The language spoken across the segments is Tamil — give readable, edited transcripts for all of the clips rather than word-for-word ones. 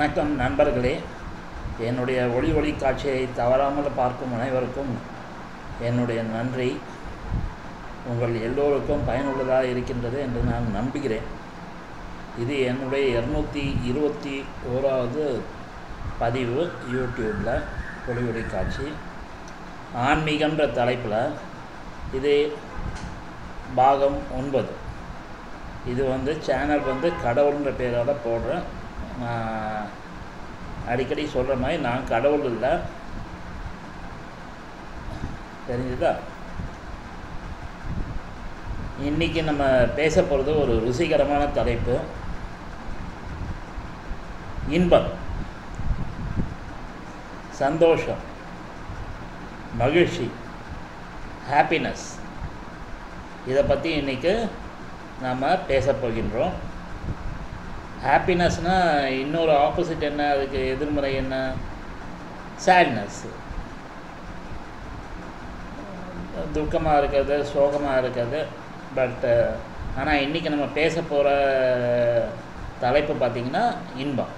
வணக்கம் நண்பர்களே. என்னுடைய ஒளி காட்சியை தவறாமல் பார்க்கும் அனைவருக்கும் என்னுடைய நன்றி. உங்கள் எல்லோருக்கும் பயனுள்ளதாக இருக்கின்றது என்று நான் நம்புகிறேன். இது என்னுடைய 221வது பதிவு யூடியூப்பில் ஒளி காட்சி ஆன்மீகன்ற தலைப்பில். இது பாகம் 9. இது சேனல் கடவுள்ன்ற பேரால் போடுறேன். நான் அடிக்கடி சொல்கிற மாதிரி நான் கடவுள் இல்லை, தெரிஞ்சுதா? இன்றைக்கி நம்ம பேச போகிறது ஒரு ருசிகரமான தலைப்பு, இன்பம், சந்தோஷம், மகிழ்ச்சி, ஹாப்பினஸ். இதை பற்றி இன்றைக்கி நாம் பேச போகின்றோம். ஹாப்பினஸ்னால் இன்னொரு ஆப்போசிட் என்ன, அதுக்கு எதிர்மறை என்ன? சேட்னஸ், துக்கமாக இருக்கிறது, சோகமாக இருக்கிறது. ஆனால் இன்றைக்கி நம்ம பேச போகிற தலைப்பு பார்த்திங்கன்னா இன்பம்.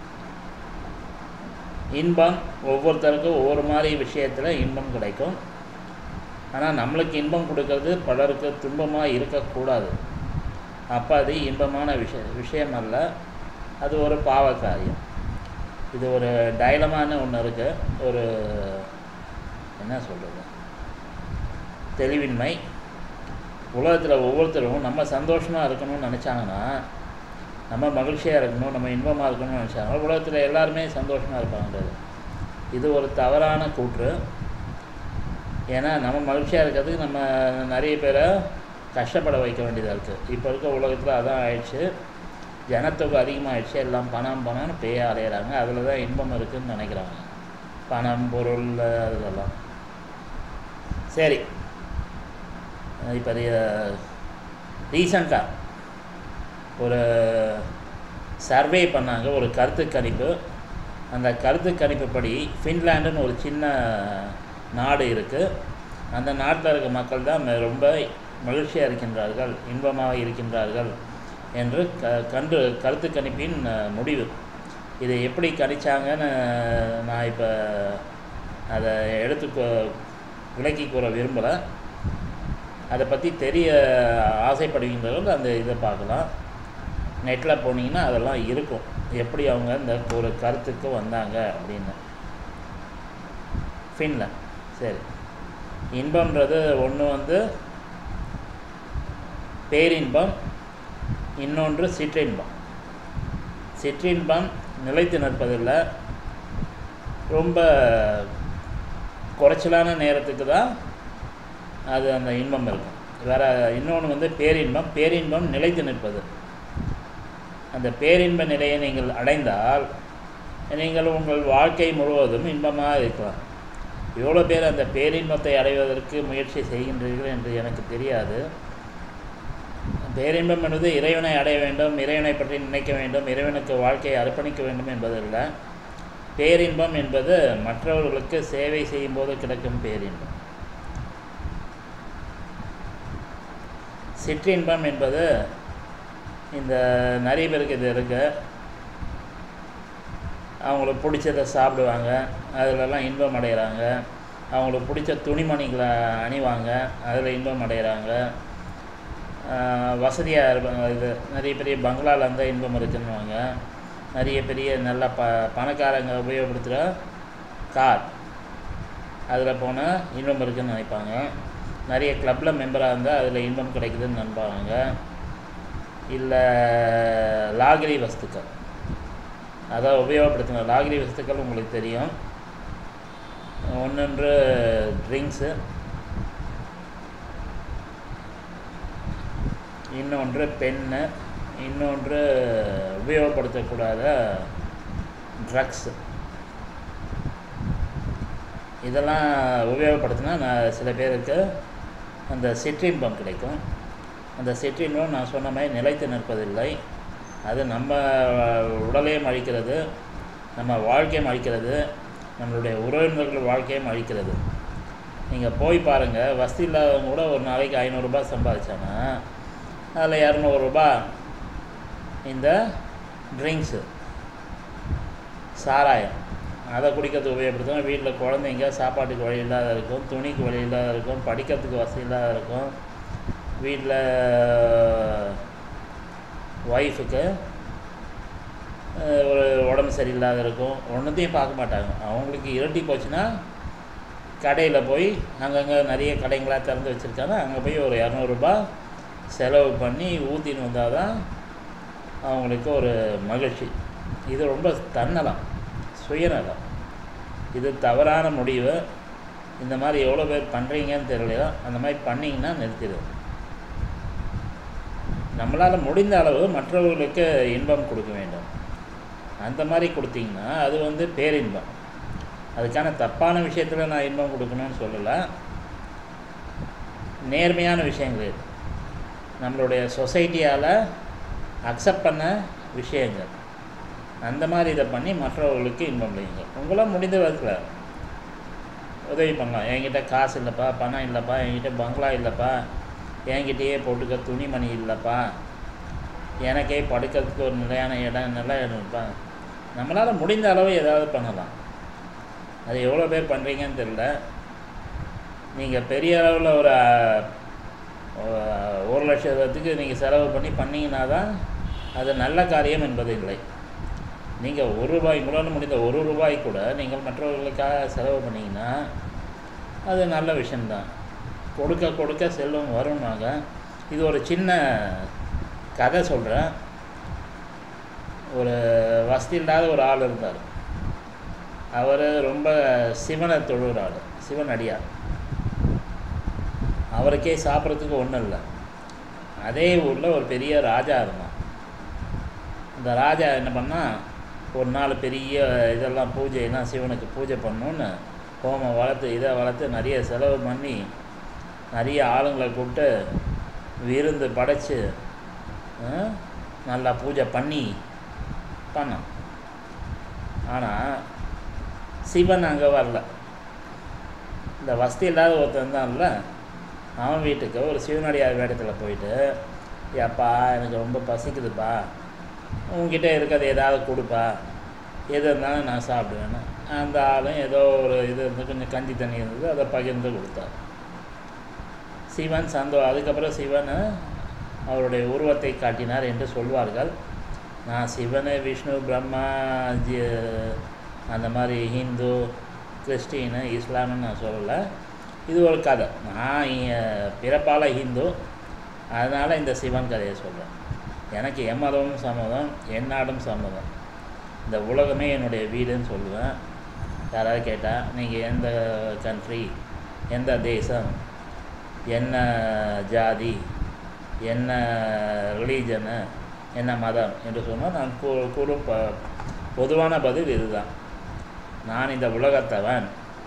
இன்பம் ஒவ்வொருத்தருக்கும் ஒவ்வொரு மாதிரி விஷயத்தில் இன்பம் கிடைக்கும். ஆனால் நம்மளுக்கு இன்பம் கொடுக்கறது பலருக்கு துன்பமாக இருக்கக்கூடாது. அப்போ அது இன்பமான விஷயம் அல்ல, அது ஒரு பாவ காரியம். இது ஒரு டைலமான ஒன்று இருக்குது, ஒரு என்ன சொல்கிறது, தெளிவின்மை. உலகத்தில் ஒவ்வொருத்தரும் நம்ம சந்தோஷமாக இருக்கணும்னு நினச்சாங்கன்னா, நம்ம மகிழ்ச்சியாக இருக்கணும், நம்ம இன்பமாக இருக்கணும்னு நினச்சாங்கன்னா உலகத்தில் எல்லாருமே சந்தோஷமாக இருப்பாங்கிறது. இது ஒரு தவறான கூற்று. ஏன்னா நம்ம மகிழ்ச்சியாக இருக்கிறதுக்கு நம்ம நிறைய பேரை கஷ்டப்பட வைக்க வேண்டியதாக இருக்குது. இப்போ இருக்க உலகத்தில் அதான் ஆயிடுச்சு. ஜனத்தொகை அதிகமாகிடுச்சு, எல்லாம் பணம்னு பேய அலையிறாங்க. அதில் தான் இன்பம் இருக்குதுன்னு நினைக்கிறாங்க, பணம், பொருள், அதெல்லாம். சரி, இப்போ ரீசண்டாக ஒரு சர்வே பண்ணாங்க, ஒரு கருத்து கணிப்பு. அந்த கருத்து கணிப்புப்படி ஃபின்லாண்டுன்னு ஒரு சின்ன நாடு இருக்குது. அந்த நாட்டில் இருக்க மக்கள் தான் ரொம்ப மகிழ்ச்சியாக இருக்கின்றார்கள், இன்பமாக இருக்கின்றார்கள் என்று கருத்து கணிப்பின் முடிவு. இதை எப்படி கணிச்சாங்கன்னு நான் இப்போ அதை விளக்கி கூற விரும்பலை. அதை பற்றி தெரிய ஆசைப்படுகின்றவர்கள் அந்த இதை பார்க்கலாம். நெட்டில் போனீங்கன்னா அதெல்லாம் இருக்கும், எப்படி அவங்க இந்த ஒரு கருத்துக்கு வந்தாங்க அப்படின்னு. ஃபின்லாந்து. சரி, இன்பம்ன்றது ஒன்று பேரின்பம், இன்னொன்று சிற்றின்பம். சிற்றின்பம் நிலைத்து நிற்பதில்லை, ரொம்ப குறைச்சலான நேரத்துக்கு தான் அது அந்த இன்பம் இருக்கும். வேறு இன்னொன்று பேரின்பம். பேரின்பம் நிலைத்து நிற்பது. அந்த பேரின்ப நிலையை நீங்கள் அடைந்தால் நீங்கள் உங்கள் வாழ்க்கை முழுவதும் இன்பமாக இருக்கலாம். எவ்வளோ பேர் அந்த பேரின்பத்தை அடைவதற்கு முயற்சி செய்கின்றீர்கள் என்று எனக்கு தெரியாது. பேரின்பம் என்பது இறைவனை அடைய வேண்டும், இறைவனை பற்றி நினைக்க வேண்டும், இறைவனுக்கு வாழ்க்கையை அர்ப்பணிக்க வேண்டும் என்பதல்ல. பேரின்பம் என்பது மற்றவர்களுக்கு சேவை செய்யும் போது கிடைக்கும் பேரின்பம். சிற்றின்பம் என்பது இந்த நிறைய பேருக்கு இது இருக்குது. அவங்களுக்கு பிடிச்சதை சாப்பிடுவாங்க, அதிலெல்லாம் இன்பம் அடைகிறாங்க. அவங்களுக்கு பிடிச்ச துணிமணிகளை அணிவாங்க, அதில் இன்பம் அடைகிறாங்க. வசதியாக இருப்பாங்க. இது நிறைய பெரிய பங்களாவில் இருந்தால் இன்பம் இருக்குன்னுவாங்க. நிறைய பெரிய நல்ல பணக்காரங்க உபயோகப்படுத்துகிற கார், அதில் போனால் இன்பம் இருக்குதுன்னு நினைப்பாங்க. நிறைய கிளப்பில் மெம்பராக இருந்தால் அதில் இன்பம் கிடைக்குதுன்னு நம்புவாங்க. இல்லை லாகிரி வஸ்துக்கள், அதான் உபயோகப்படுத்துங்க. லாகிரி வஸ்துக்கள் உங்களுக்கு தெரியும். ஒன்று ட்ரிங்க்ஸு, இன்னொன்று பென்னு, இன்னொன்று உபயோகப்படுத்தக்கூடாத ட்ரக்ஸு. இதெல்லாம் உபயோகப்படுத்தினா சில பேருக்கு அந்த சிற்றின்பம் கிடைக்கும். அந்த சிற்றின்பம் நான் சொன்ன மாதிரி நிலைத்து நிற்பதில்லை. அது நம்ம உடலையும் அழிக்கிறது, நம்ம வாழ்க்கையும் அழிக்கிறது, நம்மளுடைய உறவினர்கள் வாழ்க்கையும் அழிக்கிறது. நீங்கள் போய் பாருங்கள், வசதி இல்லாதவங்க கூட ஒரு நாளைக்கு 500 ரூபாய் சம்பாதிச்சாங்கன்னா அதில் 200 ரூபாய் இந்த ட்ரிங்க்ஸு, சாராயம் அதை குடிக்கிறதுக்கு உபயோகப்படுத்துவோம். வீட்டில் குழந்தைங்க சாப்பாட்டுக்கு வழி இல்லாத இருக்கும், துணிக்கு வழி இல்லாத இருக்கும், படிக்கிறதுக்கு வசதி இல்லாத இருக்கும், வீட்டில் ஒய்ஃபுக்கு ஒரு உடம்பு சரியில்லாத இருக்கும், ஒன்றுத்தையும் பார்க்க மாட்டாங்க. அவங்களுக்கு இருட்டி போச்சுன்னா கடையில் போய் அங்கங்கே நிறைய கடைங்களாக திறந்து வச்சுருக்காங்க, அங்கே போய் ஒரு 200 ரூபாய் செலவு பண்ணி ஊற்றின்னு வந்தால் தான் அவங்களுக்கு ஒரு மகிழ்ச்சி. இது ரொம்ப தன்னலம், சுயநலம். இது தவறான முடிவு. இந்த மாதிரி எவ்வளோ பேர் பண்ணுறீங்கன்னு தெரியலையோ, அந்த மாதிரி பண்ணிங்கன்னா நிறுத்திடும். நம்மளால் முடிந்த அளவு மற்றவர்களுக்கு இன்பம் கொடுக்க வேண்டும். அந்த மாதிரி கொடுத்தீங்கன்னா அது வந்து பேரின்பம். அதுக்கான தப்பான விஷயத்தில் நான் இன்பம் கொடுக்கணும்னு சொல்லலை. நேர்மையான விஷயங்கள், நம்மளுடைய சொசைட்டியால் அக்செப்ட் பண்ண விஷயங்கள், அந்த மாதிரி இதை பண்ணி மற்றவர்களுக்கு இன்பம் இல்லைங்க. உங்களால் முடிந்த விதத்தில் உதவி பண்ணலாம். என்கிட்ட காசு இல்லைப்பா, பணம் இல்லைப்பா, என்கிட்ட பங்களா இல்லைப்பா, என்கிட்டயே போட்டுக்க துணிமணி இல்லைப்பா, எனக்கே படுக்கிறதுக்கு ஒரு நிலையான இடம் நல்லா இருப்பா. நம்மளால் முடிந்த அளவு ஏதாவது பண்ணலாம். அது எவ்வளோ பேர் பண்ணுறீங்கன்னு தெரியல. நீங்கள் பெரிய அளவில் ஒரு 1 லட்சத்துக்கு நீங்கள் செலவு பண்ணி பண்ணிங்கன்னா தான் அது நல்ல காரியம் என்பது இல்லை. நீங்கள் ₹1 உங்களால் முடிந்த ₹1 கூட நீங்கள் மற்றவர்களுக்காக செலவு பண்ணிங்கன்னா அது நல்ல விஷயந்தான். கொடுக்க கொடுக்க செல்வம் வரும்னாங்க. இது ஒரு சின்ன கதை சொல்கிறேன். ஒரு வசதி இல்லாத ஒரு ஆள் இருந்தார். அவர் ரொம்ப சிவனை தொழுகிற ஆள், சிவன் அடியார். அவருக்கே சாப்பிட்றதுக்கு ஒன்றும் இல்லை. அதே ஊரில் ஒரு பெரிய ராஜா இருந்தான். இந்த ராஜா என்ன பண்ணால், ஒரு நாள் பெரிய இதெல்லாம் பூஜையெல்லாம் சிவனுக்கு பூஜை பண்ணணுன்னு ஹோமம் வளர்த்து இதை வளர்த்து நிறைய செலவு பண்ணி நிறைய ஆளுங்களை கூப்பிட்டு விருந்து படைச்சி நல்லா பூஜை பண்ணான். ஆனால் சிவன் அங்கே வரல. இந்த வசதி இல்லாத ஒருத்தன் தான்ல, அவன் வீட்டுக்கு ஒரு சிவனடியார் வேடத்தில் போயிட்டு, ஏப்பா எனக்கு ரொம்ப பசிக்குதுப்பா, உங்ககிட்ட இருக்கிறது ஏதாவது கொடுப்பா, எது இருந்தாலும் நான் சாப்பிடுவேன்னு. அந்த ஆளும் ஏதோ ஒரு இது இருந்து கொஞ்சம் கஞ்சி தண்ணி இருந்தது, அதை பகிர்ந்து கொடுத்தார். சிவன் அதுக்கப்புறம் சிவன் அவருடைய உருவத்தை காட்டினார் என்று சொல்வார்கள். நான் சிவன், விஷ்ணு, பிரம்மா, அந்த மாதிரி ஹிந்து, கிறிஸ்டின்னு, இஸ்லாம்னு நான் சொல்லலை. இது ஒரு கதை. நான் பிறப்பால் ஹிந்து, அதனால் இந்த சிவன் கதையை சொல்கிறேன். எனக்கு எம்மதமும் சம்மதம், எந்நாடும் சம்மதம். இந்த உலகமே என்னுடைய வீடுன்னு சொல்லுவேன். யாராவது கேட்டால் நீங்கள் எந்த கண்ட்ரி, எந்த தேசம், என்ன ஜாதி, என்ன ரிலீஜனு, என்ன மதம் என்று சொன்னால் நான் கூறும் பொதுவான பதில் இதுதான். நான் இந்த உலகத்தவன்,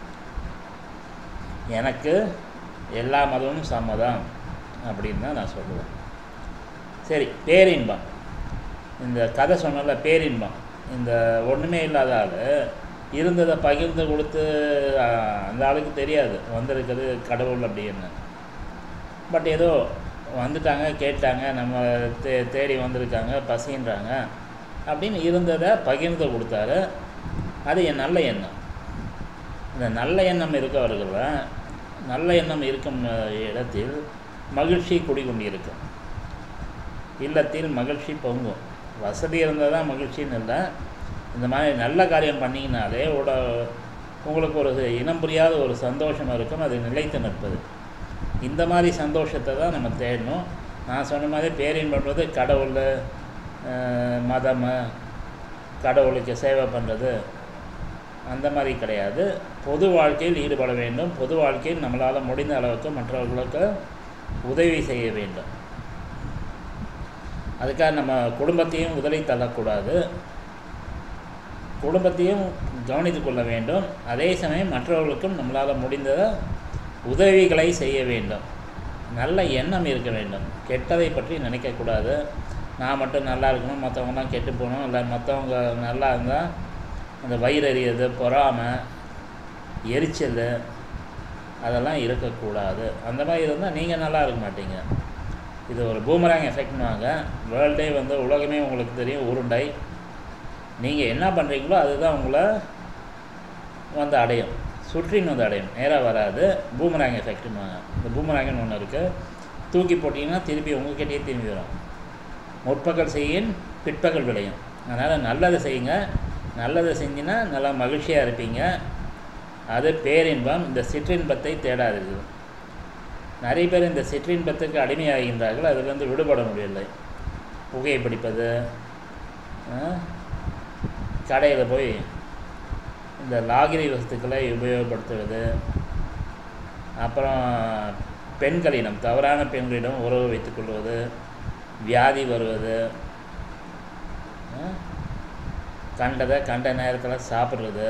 எனக்கு எல்லா மதமும் சம்மதம் அப்படின்னு தான் நான் சொல்லுவேன். சரி, பேரின்பம். இந்த கதை சொன்னல பேரின்பம். இந்த ஒன்றுமே இல்லாத ஆள் இருந்ததை பகிர்ந்து கொடுத்து அந்த ஆளுக்கு தெரியாது வந்திருக்கிறது கடவுள் அப்படின்னு. பட் ஏதோ வந்துட்டாங்க, கேட்டாங்க, நம்ம தேடி வந்திருக்காங்க, பசின்றாங்க அப்படின்னு இருந்ததை பகிர்ந்து கொடுத்தாரு. அது என் நல்ல எண்ணம். இந்த நல்ல எண்ணம் இருக்கவர்கள், நல்ல எண்ணம் இருக்கும் இடத்தில் மகிழ்ச்சி குடிகொண்டிருக்கும். இல்லத்தில் மகிழ்ச்சி பொங்கும். வசதி இருந்தால் தான் மகிழ்ச்சின்னு இல்லை. இந்த மாதிரி நல்ல காரியம் பண்ணிங்கனாலே உங்களுக்கு ஒரு இனம் புரியாத ஒரு சந்தோஷம் இருக்கும். அது நிலைத்து நிற்பது. இந்த மாதிரி சந்தோஷத்தை தான் நம்ம தேடணும். நான் சொன்ன மாதிரி பேரின்பன்றது கடவுள், மதம், கடவுளுக்கு சேவை பண்ணுறது அந்த மாதிரி கிடையாது. பொது வாழ்க்கையில் ஈடுபட வேண்டும். பொது வாழ்க்கையில் நம்மளால் முடிந்த அளவுக்கு மற்றவர்களுக்கு உதவி செய்ய வேண்டும். அதுக்காக நம்ம குடும்பத்தையும் உதவி தள்ளக்கூடாது. குடும்பத்தையும் கவனித்து கொள்ள வேண்டும். அதே சமயம் மற்றவர்களுக்கும் நம்மளால் முடிந்த உதவிகளை செய்ய வேண்டும். நல்ல எண்ணம் இருக்க வேண்டும். கெட்டதை பற்றி நினைக்கக்கூடாது. நான் மட்டும் நல்லா இருக்கணும், மற்றவங்கலாம் கெட்டு போகணும், இல்லை மற்றவங்க நல்லா இருந்தால் அந்த வயிறு எறியது, பொறாமை, எரிச்சல் அதெல்லாம் இருக்கக்கூடாது. அந்த மாதிரி இருந்தால் நீங்கள் நல்லா இருக்க மாட்டீங்க. இது ஒரு பூமராங் எஃபெக்ட்னுவாங்க. வேர்ல்டே உலகமே உங்களுக்கு தெரியும் உருண்டை. நீங்கள் என்ன பண்ணுறீங்களோ அதுதான் உங்களை வந்து அடையும், சுற்றின்னு வந்து அடையும், நேராக வராது. பூமராங் எஃபெக்ட்னுவாங்க. இந்த பூமராங்கன்னு ஒன்று இருக்குது. தூக்கி போட்டிங்கன்னா திருப்பி உங்கள்கிட்டயே திரும்பி வரும். முற்பகல் செய்யின் பிற்பகல் விளையும். அதனால் நல்லதை செய்யுங்க. நல்லதை செஞ்சின்னா நல்லா மகிழ்ச்சியாக இருப்பீங்க. அது பேரின்பம். இந்த சிற்றின்பத்தை தேடாதீர்கள். நிறைய பேர் இந்த சிற்றின்பத்துக்கு அடிமையாகின்றார்கள், அதிலிருந்து விடுபட முடியலை. புகையை பிடிப்பது, கடையில் போய் இந்த லாகிரி வஸ்துக்களை உபயோகப்படுத்துவது, அப்புறம் பெண்களிடம் தவறான பெண்களிடம் உறவு வைத்துக்கொள்வது, வியாதி வருவது, கண்டதை கண்ட நேரத்தில் சாப்பிட்றது,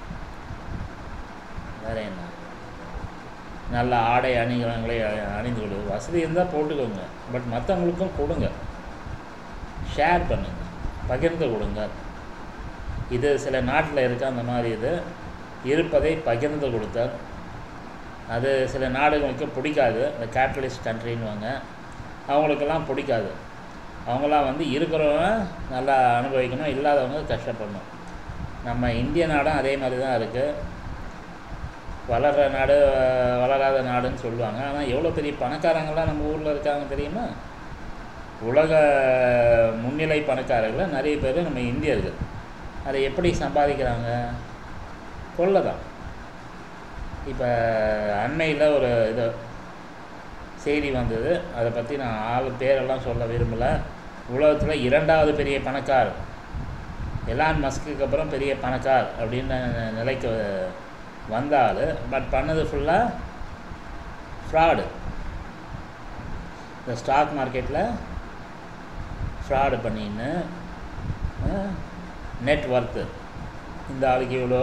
வேறு என்ன, நல்ல ஆடை அணிகலன்களை அணிந்து கொள்வது. வசதி இருந்தால் போட்டுக்கோங்க, பட் மற்றவங்களுக்கும் கொடுங்க, ஷேர் பண்ணுங்கள், பகிர்ந்து கொடுங்க. இது சில நாட்டில் இருக்க அந்த மாதிரி இது இருப்பதை பகிர்ந்து கொடுத்தால் அது சில நாடுகளுக்கு பிடிக்காது. இந்த கேபிட்டலிஸ்ட் கண்ட்ரின்னுவாங்க, அவங்களுக்கெல்லாம் பிடிக்காது. அவங்களாம் வந்து இருக்கிறவங்க நல்லா அனுபவிக்கணும், இல்லாதவங்க கஷ்டப்படணும். நம்ம இந்திய நாடும் அதே மாதிரி தான் இருக்குது. வளர்கிற நாடு வளராத நாடுன்னு சொல்லுவாங்க. ஆனால் எவ்வளோ பெரிய பணக்காரங்களாம் நம்ம ஊரில் இருக்காங்க தெரியுமா? உலக முன்னிலை பணக்காரர்கள் நிறைய பேர் நம்ம இந்தியர்கள். அதை எப்படி சம்பாதிக்கிறாங்க? கொள்ள தான். இப்போ அண்மையில் ஒரு இது செய்தி வந்தது, அதை பற்றி நான் ஆள் பேரெல்லாம் சொல்ல விரும்பலை. உலகத்தில் 2வது பெரிய பணக்கார், எலான் மஸ்க்கு அப்புறம் பெரிய பணக்கார் அப்படின்னு நிலைக்கு வந்தால், பட் பண்ணது ஃபுல்லாக ஃப்ராடு. இந்த ஸ்டாக் மார்க்கெட்டில் ஃப்ராடு பண்ணின்னு நெட் ஒர்த்து, இந்த ஆளுக்கு இவ்வளோ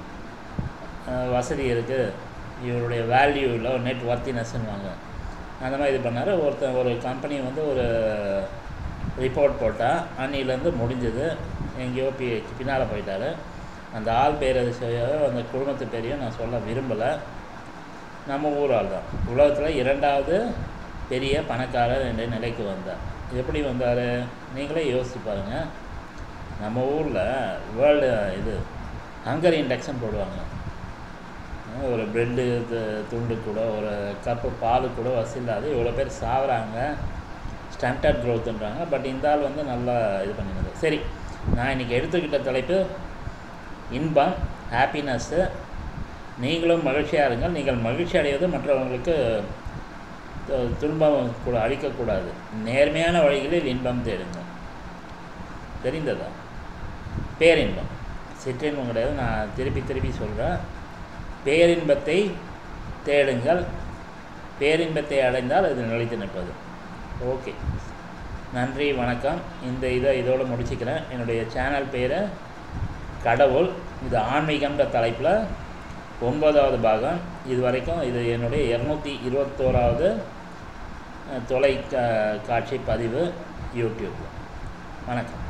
வசதி இருக்குது, இவருடைய வேல்யூ இல்லை, நெட் ஒர்த்தினஸ்ன்னுவாங்க. அந்த மாதிரி இது பண்ணார். ஒரு கம்பெனி வந்து ஒரு ரிப்போர்ட் போட்டால் அன்னிலேருந்து முடிஞ்சது. எங்கேயோ பின்னால் போயிட்டார். அந்த ஆள் பேர் அந்த குடும்பத்து பேரையும் நான் சொல்ல விரும்பலை. நம்ம ஊர் ஆள் தான். உலகத்தில் 2வது பெரிய பணக்காரர் என்ற நிலைக்கு வந்தார். எப்படி வந்தார் நீங்களே யோசிச்சு பாருங்கள். நம்ம ஊரில் வேர்ல்டு இது ஹங்கர் இண்டெக்ஸ்ன்னு போடுவாங்க. ஒரு ப்ரெட்டு துண்டு கூட, ஒரு கப்பு பால் கூட வசதி இல்லாத இவ்வளோ பேர் சாகுறாங்க, ஸ்டண்டர்ட் க்ரோத்துன்றாங்க. பட் இந்த ஆள் வந்து நல்லா இது பண்ணினது. சரி, நான் இன்றைக்கி எடுத்துக்கிட்ட தலைப்பு இன்பம், ஹாப்பினஸ்ஸு. நீங்களும் மகிழ்ச்சியாக இருங்கள். நீங்கள் மகிழ்ச்சி அடைவது மற்றவங்களுக்கு துன்பம் கூட அளிக்கக்கூடாது. நேர்மையான வழிகளில் இன்பம் தேடுங்க. தெரிந்ததா? பேரின்பம், சிற்றின்பம் கிடையாது. நான் திருப்பி சொல்கிறேன். பேரின்பத்தை தேடுங்கள். பேரின்பத்தை அடைந்தால் அது நிலைத்து நிற்பது. ஓகே, நன்றி, வணக்கம். இந்த இதோடு முடிச்சுக்கிறேன். என்னுடைய சேனல் பேர் கடவுள். இது ஆன்மீகம்ன்ற தலைப்பில் 9வது பாகம். இது வரைக்கும் இது என்னுடைய 221வது தொலைக்காட்சி பதிவு யூடியூப். வணக்கம்.